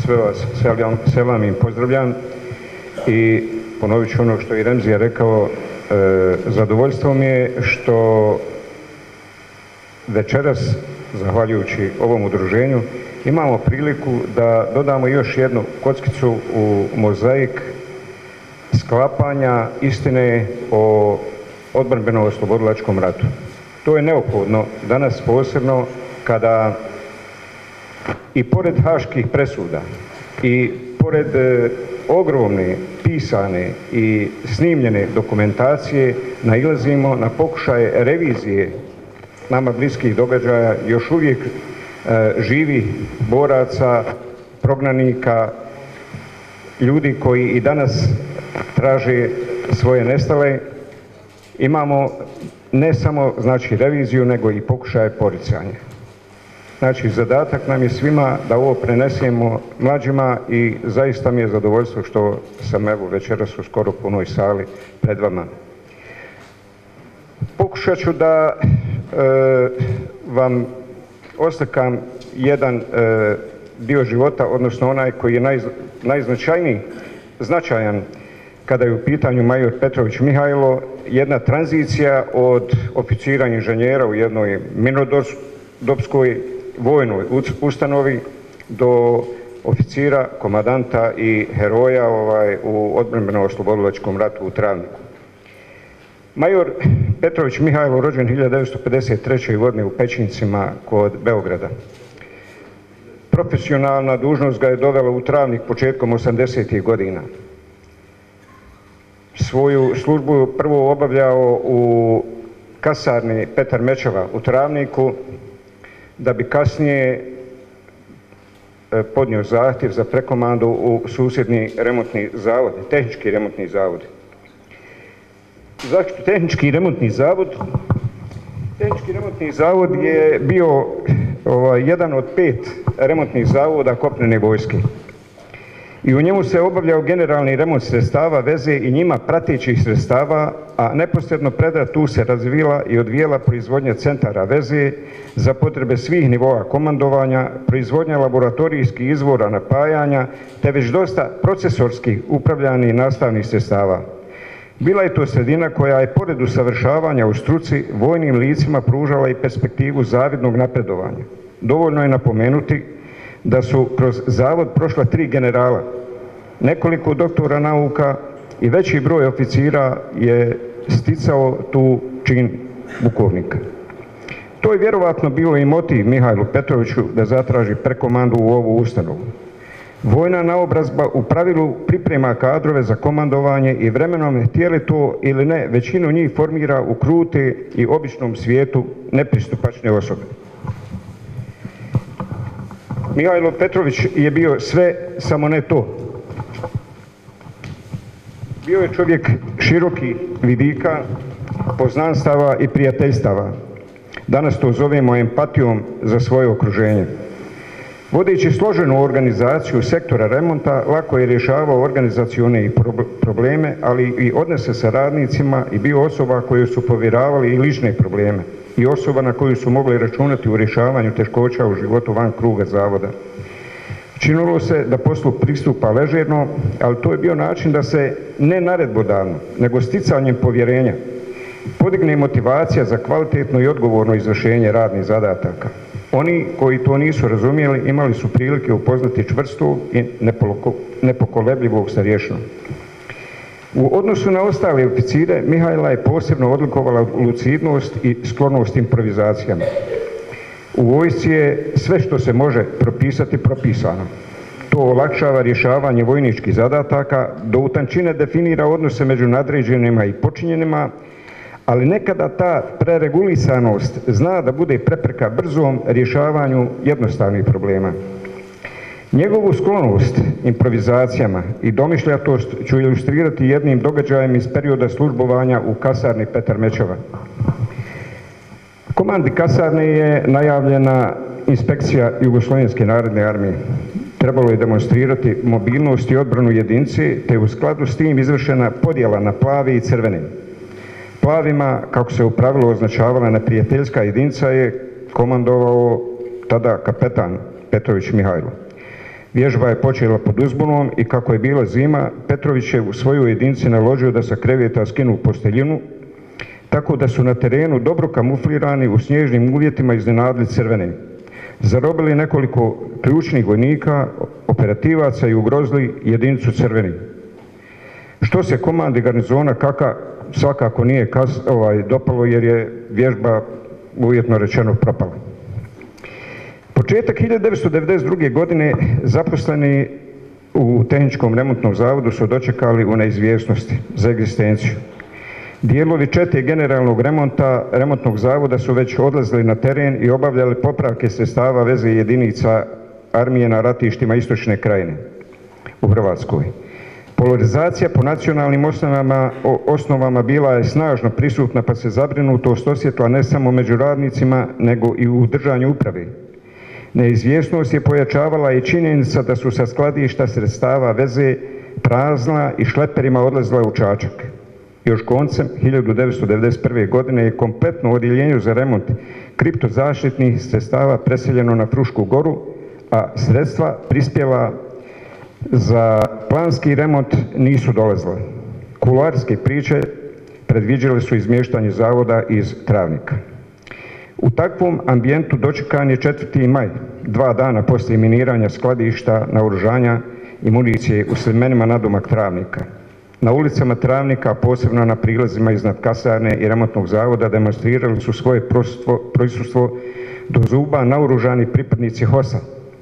sve vas selam im pozdravljam i ponovit ću ono što je Remzija rekao, zadovoljstvo mi je što večeras, zahvaljujući ovom udruženju, imamo priliku da dodamo još jednu kockicu u mozaik sklapanja istine o odbrambeno-oslobodilačkom ratu. To je neophodno danas, posebno kada i pored haških presuda i pored ogromne pisane i snimljene dokumentacije nailazimo na pokušaje revizije nama bliskih događaja još uvijek živih boraca, prognanika, ljudi koji i danas traže svoje nestale. Imamo ne samo znači reviziju, nego i pokušaje poricanja. Znači, zadatak nam je svima da ovo prenesemo mlađima i zaista mi je zadovoljstvo što sam evo večeras u skoro punoj sali pred vama. Pokušat ću da vam oslikam jedan dio života, odnosno onaj koji je značajan kada je u pitanju major Petrović Mihajlo, jedna tranzicija od oficira inženjera u jednoj mirnodopskoj vojnoj ustanovi do oficira, komadanta i heroja u odbrambeno-oslobodilačkom ratu u Travniku. Major Petrović Mihajlo rođen 1953. godine u Pećincima kod Beograda. Profesionalna dužnost ga je dovela u Travnik početkom 80. godina. Svoju službu prvo obavljao u kasarni Petar Mečeva u Travniku, da bi kasnije podnio zahtjev za prekomandu u susjedni remontni zavod, tehnički remontni zavod. Zašto tehnički remontni zavod? Tehnički remontni zavod je bio jedan od 5 remontnih zavoda kopnene vojske. I u njemu se obavljao generalni remont sredstava veze i njima pratećih sredstava, a neposredno pred rat tu se razvila i odvijela proizvodnja centara veze za potrebe svih nivoa komandovanja, proizvodnja laboratorijskih izvora napajanja, te već dosta procesorskih upravljanih nastavnih sredstava. Bila je to sredina koja je pored usavršavanja u struci vojnim licima pružala i perspektivu zavidnog napredovanja. Dovoljno je napomenuti da su kroz zavod prošla 3 generala, nekoliko doktora nauka i veći broj oficira je sticao tu čin pukovnika. To je vjerovatno bio i motiv Mihajlu Petroviću da zatraži prekomandu u ovu ustanovu. Vojna naobrazba u pravilu priprema kadrove za komandovanje i vremenom, htjeli to ili ne, većinu njih formira u krute i običnom svijetu nepristupačne osobe. Mihajlo Petrović je bio sve, samo ne to. Bio je čovjek širokih vidika, poznanstava i prijateljstava. Danas to zovemo empatijom za svoje okruženje. Vodeći složenu organizaciju sektora remonta, lako je rješavao organizacione probleme, ali i odnose sa radnicima i bio osoba koju su povjeravali i lične probleme i osoba na koju su mogli računati u rješavanju teškoća u životu van kruga zavoda. Činilo se da poslu pristupa ležerno, ali to je bio način da se ne naredbodavno, nego sticanjem povjerenja podigne motivacija za kvalitetno i odgovorno izvršenje radnih zadataka. Oni koji to nisu razumjeli imali su prilike upoznati čvrstog i nepokolebljivog starješinu. U odnosu na ostale oficire, Mihajla je posebno odlikovala lucidnost i sklonost improvizacijama. U vojsci je sve što se može propisati propisano. To olakšava rješavanje vojničkih zadataka, do utančine definira odnose među nadređenima i počinjenima, ali nekada ta preregulisanost zna da bude prepreka brzom rješavanju jednostavnih problema. Njegovu sklonost improvizacijama i domišljatost ću ilustrirati jednim događajem iz perioda službovanja u kasarni Petar Mečeva. Komandi kasarne je najavljena inspekcija Jugoslovenske narodne armije. Trebalo je demonstrirati mobilnost i odbranu jedinice, te u skladu s tim izvršena podjela na plavi i crveni. Plavima, kako se u pravilu označavala neprijateljska jedinica, je komandovao tada kapetan Petrović Mihajlo. Vježba je počela pod uzbunom i kako je bila zima, Petrović je u svojoj jedinici naložio da sa kreveta skinu posteljinu, tako da su na terenu dobro kamuflirani u snježnim uvjetima iznenadili crveni. Zarobili nekoliko ključnih vojnika, operativaca i ugrozili jedinicu crveni. Što se komandi garnizona Kaka svakako nije dopalo jer je vježba uvjetno rečeno propala. Početak 1992. godine zaposleni u Tehničkom remontnom zavodu su dočekali u neizvjesnosti za egzistenciju. Dijelovi čete generalnog remontnog zavoda su već odlazili na teren i obavljali popravke sredstava veze jedinica armije na ratištima istočne krajine u Hrvatskoj. Polarizacija po nacionalnim osnovama bila je snažno prisutna, pa se zabrinutost osjetila ne samo među radnicima nego i u državnoj upravi. Neizvjesnost je pojačavala i činjenica da su sa skladišta sredstava veze prazna i šleperima odlazila u Čačak. Još koncem 1991. godine je kompletno odjeljenje za remont kriptozaštitnih sredstava preseljeno na Frušku goru, a sredstva prispjela za planski remont nisu dolazila. Kuloarske priče predviđale su izmještanje zavoda iz Travnika. U takvom ambijentu dočekan je 4. maj, 2 dana poslije miniranja skladišta, naoružanja i municije u Slimenima nadomak Travnika. Na ulicama Travnika, posebno na prilazima iznad kasarne i remontnog zavoda, demonstrirali su svoje prisustvo do zuba naoružani pripadnici HOS-a.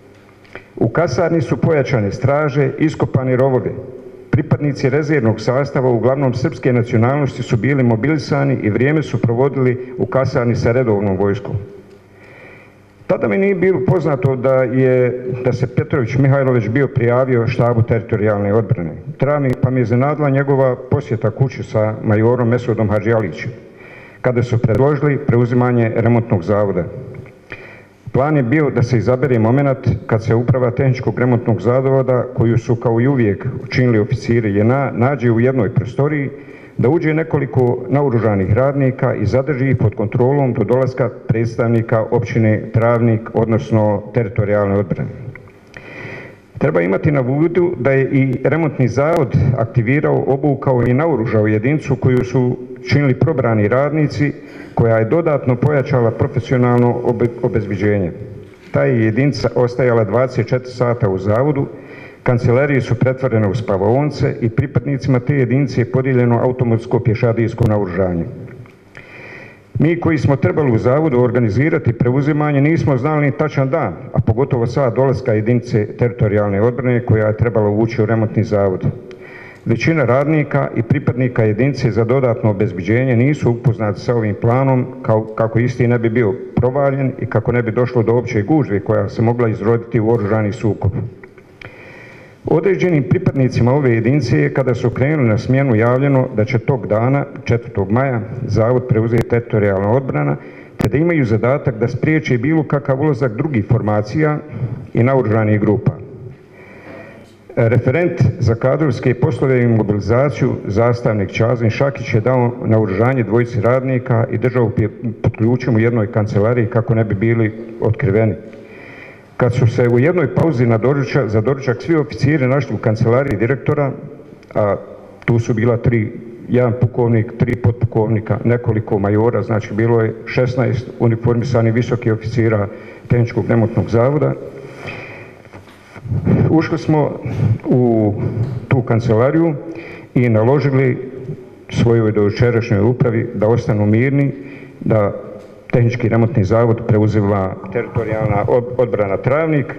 U kasarni su pojačane straže, iskopani rovovi. Pripadnici rezervnog sastava, uglavnom srpske nacionalnosti, su bili mobilisani i vrijeme su provodili u kasarni sa redovnom vojskom. Tada mi nije bilo poznato da se Petrović Mihajlović bio prijavio štabu teritorijalne odbrane. Pa mi je iznenadila njegova posjeta kući sa majorom Mesudom Hadžialićem, kada su predložili preuzimanje remontnog zavoda. Plan je bio da se izabere moment kad se uprava Tehničkog remontnog zavoda, koju su kao i uvijek učinili oficiri JNA, nađe u jednoj prostoriji, da uđe nekoliko naoružanih radnika i zadrži ih pod kontrolom do dolaska predstavnika općine Travnik, odnosno teritorijalne odbrane. Treba imati na uvidu da je i remontni zavod aktivirao, obukao i naoružao jedinicu koju su činili probrani radnici, koja je dodatno pojačala profesionalno obezbeđenje. Ta je jedinica ostajala 24 sata u zavodu, kancelarije su pretvorene u spavaonice i pripadnicima te jedinice je podijeljeno automatsko pješadijsko naoružanje. Mi koji smo trebali u zavodu organizirati preuzimanje nismo znali ni tačan dan, a pogotovo sat dolaska jedinice teritorijalne odbrane koja je trebala ući u remontni zavod. Većina radnika i pripadnika jedinice za dodatno obezbeđenje nisu upoznati sa ovim planom, kako isti ne bi bio provaljen i kako ne bi došlo do opće gužve koja se mogla izroditi u oružani sukob. Određenim pripadnicima ove jedinice, kada su krenuli na smjenu, javljeno da će tog dana, 4. maja, zavod preuzeti teritorijalna odbrana, te da imaju zadatak da spriječe bilo kakav ulazak drugih formacija i naoružanih grupa. Referent za kadrovske poslove i mobilizaciju, zastavnik Čazin Šakić, je dao naoružanje dvojici radnika i držao pod ključem u jednoj kancelariji kako ne bi bili otkriveni. Kad su se u jednoj pauzi za doručak svi oficiri našli u kancelariji direktora, a tu su bila jedan pukovnik, 3 potpukovnika, nekoliko majora, znači bilo je 16 uniformisanih visokih oficira Tehničkog remontnog zavoda, ušli smo u tu kancelariju i naložili svojoj dojučerašnjoj upravi da ostanu mirni, da Tehnički remontni zavod preuzima teritorijalna odbrana Travnik.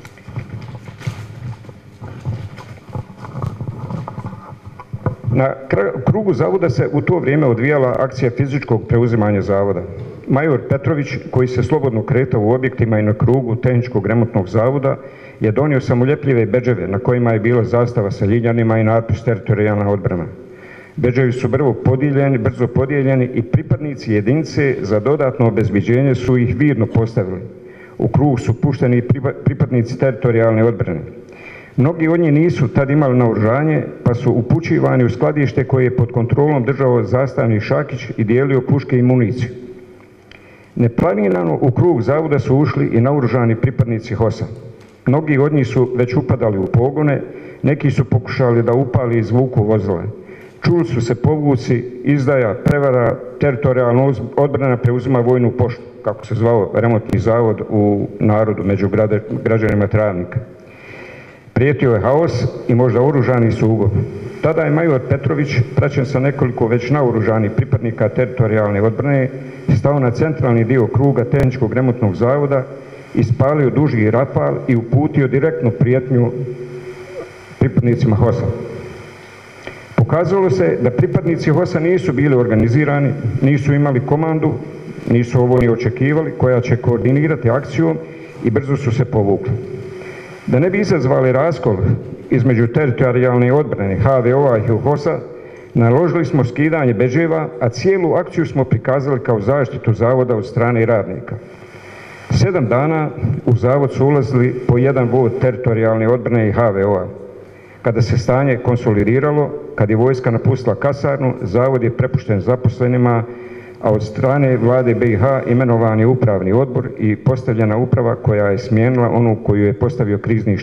Na krugu zavoda se u to vrijeme odvijala akcija fizičkog preuzimanja zavoda. Major Petrović, koji se slobodno kretao u objektima i na krugu Tehničkog remontnog zavoda, je donio samoljepljive bedževe na kojima je bila zastava sa ljiljanima i natpis teritorijalna odbrana. Bedževi su brzo podijeljeni i pripadnici jedinice za dodatno obezbeđenje su ih vidno postavili. U krug su pušteni pripadnici teritorijalne odbrane. Mnogi od njih nisu tad imali naoružanje, pa su upućivani u skladište koje je pod kontrolom držao zastavnik Šakić i dijelio puške i municiju. Neplanirano u krug zavoda su ušli i naoružani pripadnici HOS-a. Mnogi od njih su već upadali u pogone, neki su pokušali da upali i izvuku vozila. Čuli su se povuci, izdaja, prevara, teritorijalna odbrana preuzima vojnu poštu, kako se zvao remontni zavod u narodu među građanima Travnika. Prijetio je haos i možda oružani sukob. Tada je major Petrović, praćen sa nekoliko već naoružanih pripadnika teritorijalne odbrane, stao na centralni dio kruga tehničkog remontnog zavoda, ispalio duži rafal i uputio direktnu prijetnju pripadnicima HOS-a. Pokazalo se da pripadnici HOS-a nisu bili organizirani, nisu imali komandu, nisu ovo ni očekivali, koja će koordinirati akcijom i brzo su se povukli. Da ne bi izazvali raskol između teritorijalne odbrane HVO-a i HOS-a, naložili smo skidanje bedževa, a cijelu akciju smo prikazali kao zaštitu zavoda od strane radnika. 7 dana u zavod su ulazili po jedan vod teritorijalne odbrane i HVO-a. Kada se stanje konsolidiralo, kad je vojska napustila kasarnu, zavod je prepušten zaposlenima, a od strane vlade BiH imenovan je upravni odbor i postavljena uprava koja je smijenila onu koju je postavio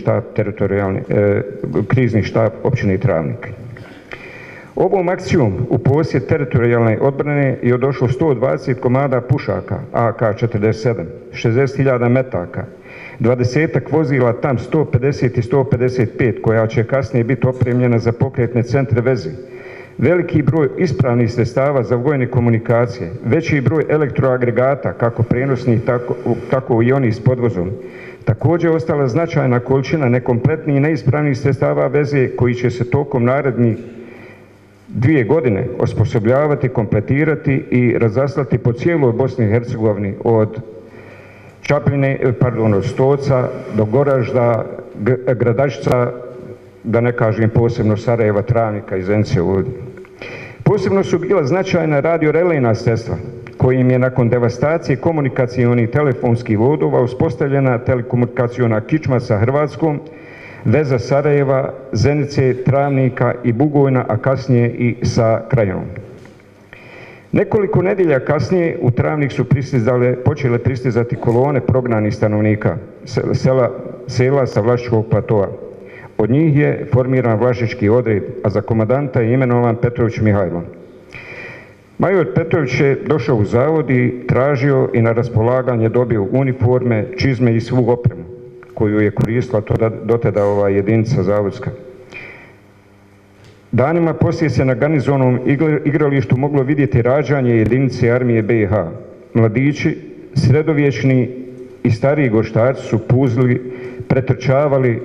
krizni štab općine Travnik. Ovom akcijom u posjed teritorijalne odbrane je došlo 120 komada pušaka AK-47, 60.000 metaka, 20-ak vozila TAM 150 i 155 koja će kasnije biti opremljena za pokretne centre vezi, veliki broj ispravnih sredstava za vojne komunikacije, veći broj elektroagregata, kako prenosnih, tako i onih s podvozom. Također ostala značajna količina nekompletnih i neispravnih sredstava veze koji će se tokom narednih 2 godine osposobljavati, kompletirati i razaslati po cijeloj Bosni i Hercegovini od od Stoca do Goražda, Gradačca, da ne kažem posebno Sarajeva, Travnika i Zenice ovdje. Posebno su bila značajna radiorelejna sredstva kojim je nakon devastacije komunikacionih telefonskih vodova uspostavljena telekomunikaciona kičma sa Hrvatskom, veza Sarajeva, Zenice, Travnika i Bugojna, a kasnije i sa Krajinom. Nekoliko nedjelja kasnije u Travnik su počele pristizati kolone prognanih stanovnika sela sa Vlašičkog platoa. Od njih je formiran Vlašički odred, a za komandanta je imenovan Petrović Mihajlo. Major Petrović je došao u zavod i tražio i na raspolaganje dobio uniforme, čizme i svu opremu koju je koristila dotada jedinica zavodska. Danima poslije se na garnizonom igralištu moglo vidjeti rađanje jedinice armije BiH. Mladići, sredovječni i stariji goštarci su puzili, pretrčavali,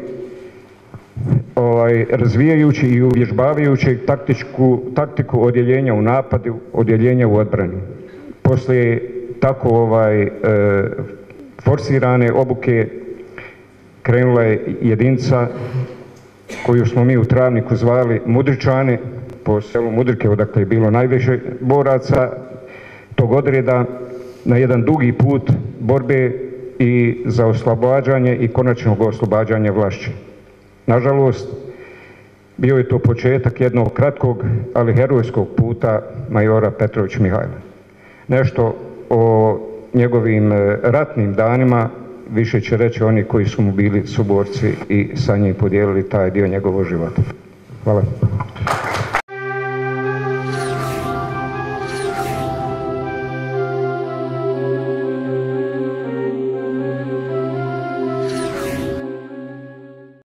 razvijajući i uvježbavajući taktiku odjeljenja u napadu, odjeljenja u odbrani. Poslije tako forsirane obuke krenula je jedinica koju smo mi u Travniku zvali Mudričani, po selu Mudrike, odakle je bilo najviše boraca tog odreda, na jedan dugi put borbe i za oslobađanje i konačnog oslobađanja Vlašće. Nažalost, bio je to početak jednog kratkog, ali herojskog puta majora Petrović Mihajla. Nešto o njegovim ratnim danima više će reći oni koji su mu bili suborci i sa njim podijelili taj dio njegovog života. Hvala.